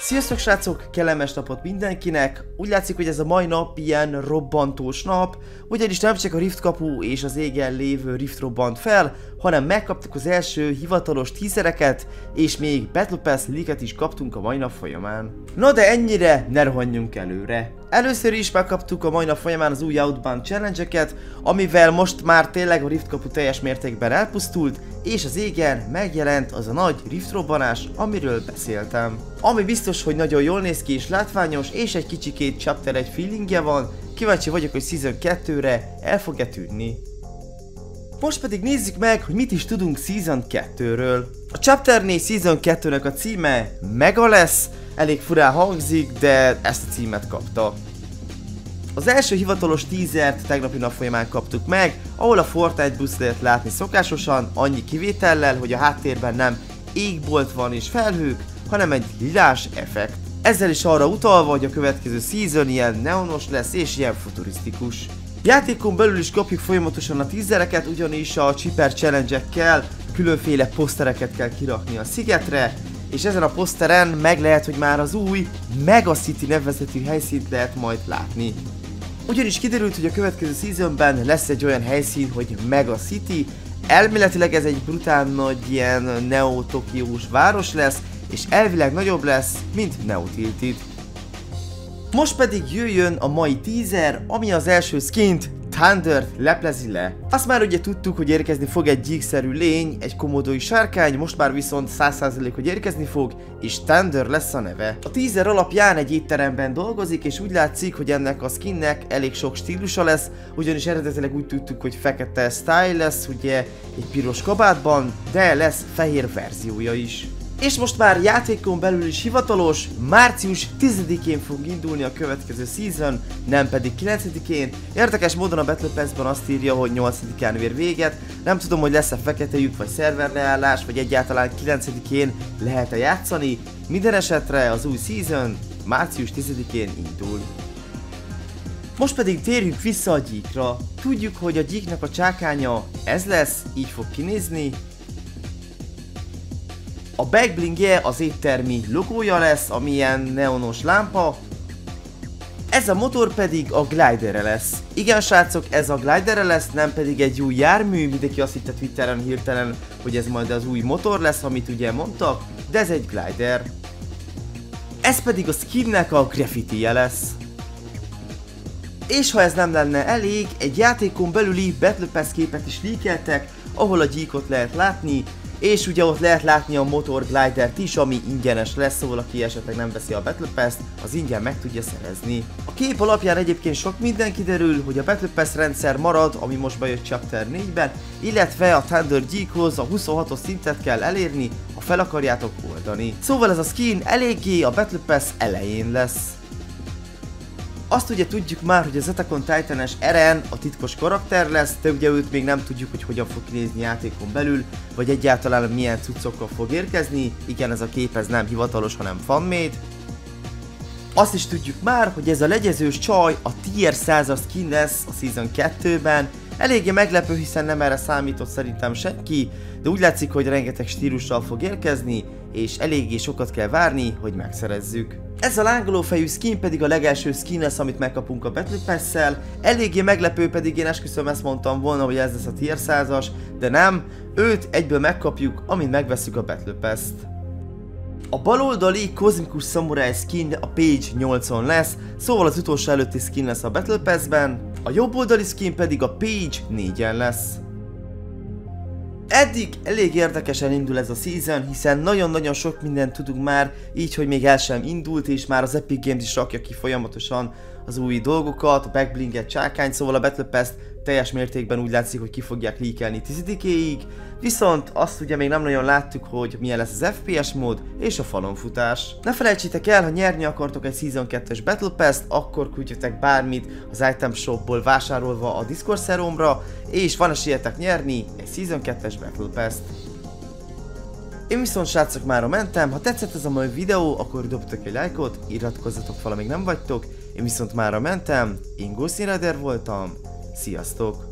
Sziasztok srácok, kellemes napot mindenkinek! Úgy látszik, hogy ez a mai nap ilyen robbantós nap, ugyanis nem csak a Rift kapu és az égen lévő Rift robbant fel, hanem megkaptuk az első hivatalos teasereket, és még Battle Pass leaket is kaptunk a mai nap folyamán. Na de ennyire ne rohanjunk előre! Először is megkaptuk a mai nap folyamán az új Outbound challenge-eket, amivel most már tényleg a Rift kapu teljes mértékben elpusztult, és az égen megjelent az a nagy Rift robbanás, amiről beszéltem. Ami biztos, hogy nagyon jól néz ki és látványos, és egy kicsikét Chapter 1 feelingje van, kíváncsi vagyok, hogy Season 2-re el fog-e tűnni. Most pedig nézzük meg, hogy mit is tudunk Season 2-ről. A Chapter 4 Season 2-nek a címe Mega lesz, elég furán hangzik, de ezt a címet kapta. Az első hivatalos teasert tegnapi nap folyamán kaptuk meg, ahol a Fortnite buszt lehet látni szokásosan, annyi kivétellel, hogy a háttérben nem égbolt van és felhők, hanem egy lilás effekt. Ezzel is arra utalva, hogy a következő season ilyen neonos lesz és ilyen futurisztikus. Játékon belül is kapjuk folyamatosan a teasereket, ugyanis a Chipper challenge-ekkel különféle posztereket kell kirakni a szigetre, és ezen a poszteren meg lehet, hogy már az új Mega City nevezetű helyszínt lehet majd látni. Ugyanis kiderült, hogy a következő seasonben lesz egy olyan helyszín, hogy Mega City. Elméletileg ez egy brutál nagy ilyen neo-tokiós város lesz, és elvileg nagyobb lesz, mint Neo Tilted. Most pedig jöjjön a mai teaser, ami az első skint, Thundert leplezi le. Azt már ugye tudtuk, hogy érkezni fog egy gyíkszerű lény, egy komodói sárkány, most már viszont 100% hogy érkezni fog, és Thunder lesz a neve. A teaser alapján egy étteremben dolgozik, és úgy látszik, hogy ennek a skinnek elég sok stílusa lesz, ugyanis eredetileg úgy tudtuk, hogy fekete style lesz, ugye egy piros kabátban, de lesz fehér verziója is. És most már játékon belül is hivatalos, március 10-én fog indulni a következő season, nem pedig 9-én. Érdekes módon a Battle Pass-ban azt írja, hogy 8-án ér véget. Nem tudom, hogy lesz-e fekete lyuk, vagy szerverleállás, vagy egyáltalán 9-én lehet-e játszani. Minden esetre az új season március 10-én indul. Most pedig térjünk vissza a gyíkra. Tudjuk, hogy a gyíknak a csákánya ez lesz, így fog kinézni. A backblingje az éttermi logója lesz, ami ilyen neonos lámpa. Ez a motor pedig a glidere lesz. Igen srácok, ez a glidere lesz, nem pedig egy új jármű, mindenki azt hitte Twitteren hirtelen, hogy ez majd az új motor lesz, amit ugye mondtak, de ez egy glider. Ez pedig a skinnek a graffiti-je lesz. És ha ez nem lenne elég, egy játékon belüli Battle Pass képet is leakeltek, ahol a gyíkot lehet látni, és ugye ott lehet látni a motor glidert is, ami ingyenes lesz, szóval aki esetleg nem veszi a Battle Pass-t, az ingyen meg tudja szerezni. A kép alapján egyébként sok minden kiderül, hogy a Battle Pass rendszer marad, ami most bejött Chapter 4-ben, illetve a Thunder gyíkhoz a 26-os szintet kell elérni, ha fel akarjátok oldani. Szóval ez a skin eléggé a Battle Pass elején lesz. Azt ugye tudjuk már, hogy az Attack on Titan-es Eren a titkos karakter lesz, de ugye őt még nem tudjuk, hogy hogyan fog kinézni játékon belül, vagy egyáltalán milyen cuccokkal fog érkezni. Igen, ez a kép ez nem hivatalos, hanem fanmade. Azt is tudjuk már, hogy ez a legyezős csaj a Tier 100-as skin lesz a Season 2-ben. Eléggé meglepő, hiszen nem erre számított szerintem senki, de úgy látszik, hogy rengeteg stílussal fog érkezni, és eléggé sokat kell várni, hogy megszerezzük. Ez a lángoló fejű skin pedig a legelső skin lesz, amit megkapunk a Battle Pass-szel. Eléggé meglepő, pedig én esküszöm ezt mondtam volna, hogy ez lesz a Tier 100-as, de nem, őt egyből megkapjuk, amint megveszük a Battle Pass-t. A baloldali kozmikus szamuráj skin a Page 8-on lesz, szóval az utolsó előtti skin lesz a Battle Pass-ben, a jobboldali skin pedig a Page 4-en lesz. Eddig elég érdekesen indul ez a season, hiszen nagyon-nagyon sok mindent tudunk már, így hogy még el sem indult, és már az Epic Games is rakja ki folyamatosan az új dolgokat, a backblinget, csákány, szóval a Battle Pass-t teljes mértékben úgy látszik, hogy ki fogják leakelni 10-éig, viszont azt ugye még nem nagyon láttuk, hogy milyen lesz az FPS mód és a falonfutás. Ne felejtsétek el, ha nyerni akartok egy Season 2-es Battle Pass-t, akkor küldjetek bármit az Item Shopból vásárolva a Discord szeromra, és van esélyetek nyerni egy Season 2-es Battle Pass-t. Én viszont srácok mára mentem, ha tetszett ez a mai videó, akkor dobjatok egy lájkot, iratkozzatok fel, amíg nem vagytok, én viszont mára mentem, én Ghost Rider voltam, sziasztok!